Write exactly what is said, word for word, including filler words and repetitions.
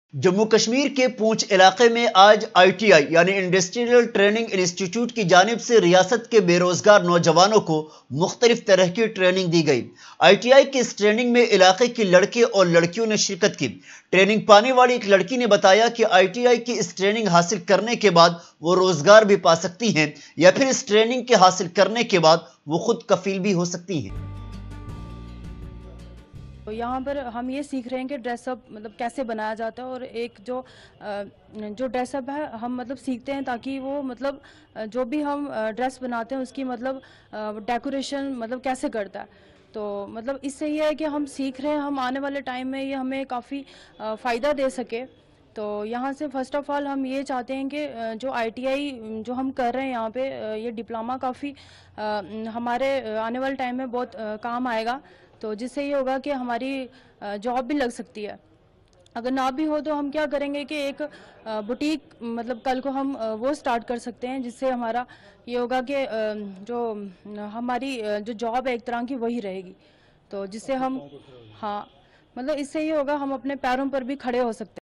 जम्मू कश्मीर के पूंछ इलाके में आज आई टी आई यानी इंडस्ट्रियल ट्रेनिंग इंस्टीट्यूट की जानिब से रियासत के बेरोजगार नौजवानों को मुख्तलिफ तरह की ट्रेनिंग दी गई। आई टी आई की इस ट्रेनिंग में इलाके के लड़के और लड़कियों ने शिरकत की। ट्रेनिंग पाने वाली एक लड़की ने बताया कि आई टी आई की इस ट्रेनिंग हासिल करने के बाद वो रोजगार भी पा सकती हैं या फिर इस ट्रेनिंग के हासिल करने के बाद वो खुद कफील भी हो सकती हैं। तो यहाँ पर हम ये सीख रहे हैं कि ड्रेसअप मतलब कैसे बनाया जाता है, और एक जो अ, जो ड्रेसअप है हम मतलब सीखते हैं ताकि वो मतलब अ, जो भी हम ड्रेस बनाते हैं उसकी मतलब डेकोरेशन मतलब कैसे करता है। तो मतलब इससे ये है कि हम सीख रहे हैं, हम आने वाले टाइम में ये हमें काफ़ी फ़ायदा दे सके। तो यहाँ से फ़र्स्ट ऑफ़ ऑल हम ये चाहते हैं कि अ, जो आई टी आई जो हम कर रहे हैं यहाँ पे, अ, ये डिप्लोमा काफ़ी हमारे आने वाले टाइम में बहुत अ, काम आएगा। तो जिससे ये होगा कि हमारी जॉब भी लग सकती है। अगर ना भी हो तो हम क्या करेंगे कि एक बुटीक मतलब कल को हम अ, वो स्टार्ट कर सकते हैं, जिससे हमारा ये होगा कि अ, जो हमारी अ, जो जॉब है एक तरह की वही रहेगी। तो जिससे हम हाँ मतलब इससे ये होगा हम अपने पैरों पर भी खड़े हो सकते हैं।